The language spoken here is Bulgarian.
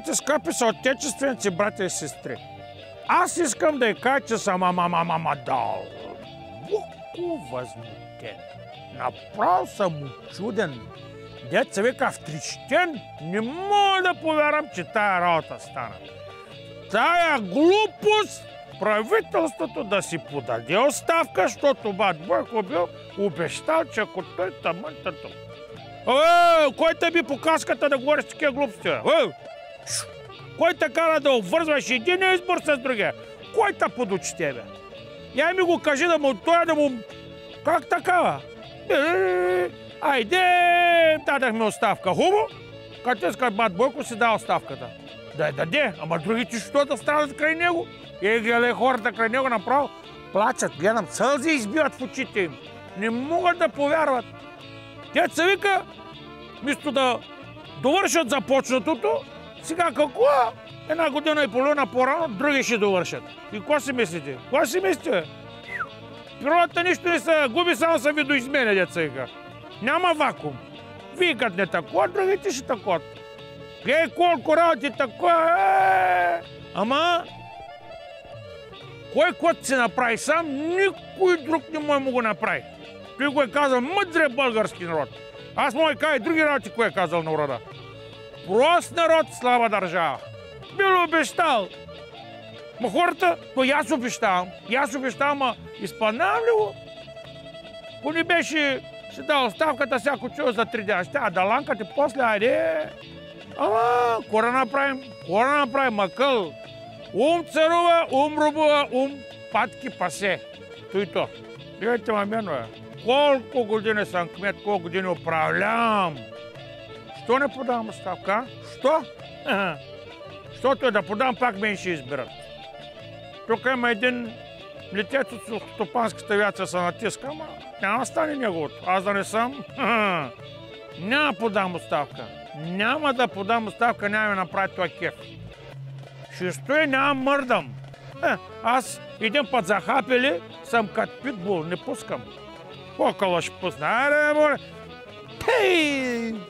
Моите скъпи съотечественици, братя и сестри, аз искам да й кажа, че съм дълбоко възмутен. Направо съм учуден. Дет се вика втрещен, не мога да повярвам, че тая работа стана. Тая глупост правителството да си подаде оставка, защото бат Бойко бил обещал, че ако той тъмънтато. Кой те би по каската да говориш такива глупости? Кой те кара да обвързваш един избор с другия? Кой те подучи тебе? Я ми го кажи да му той да му... Как такава? Айде, дадахме оставка. Хубаво? Като искат бат Бойко си дава оставката. Да я даде, ама другите що да страдат край него? Гледай хората край него направо плачат, гледам, сълзи избиват в очите им. Не могат да повярват. Те се вика, вместо да довършат започнатото, сега какво? Една година и половина по-рано, други ще довършат. И какво си мислите? Какво си мислите? Природата нищо не се губи, само се видоизменя, деца вика. Няма вакуум. Викат не тако, другите ще такот. Гледай колко работи тако. Ама, кой кот се направи сам, никой друг не може му го направи. Той го е казал мъдре български народ. Аз му кажа и други работи, кой е казал народа. Прост народ, слаба държава. Бил обещал. Ма хората, то и аз обещавам, ма изпълнявам ли го? Ако не беше си дал оставката, всяко чува за 3 дни. Ще да ланкате после, айде. Ама, кора направим, макъл. Ум царува, ум рубува, ум патки пасе. Той то. Гледайте мамено е. Колко години съм кмет, колко години управлявам. Що не подавам оставка? Що? Защото е да подам, пак мен ще изберат. Тук има един летец от стопанската авиация се натиска, ама няма стане неговото. Аз да не съм, няма подам оставка. Няма да подам оставка, няма да направи това кеф. Ще стоя, няма мърдам. Аз един път захапели, съм като питбул, не пускам. Покъла ще пусна. Аре, моля. Тей!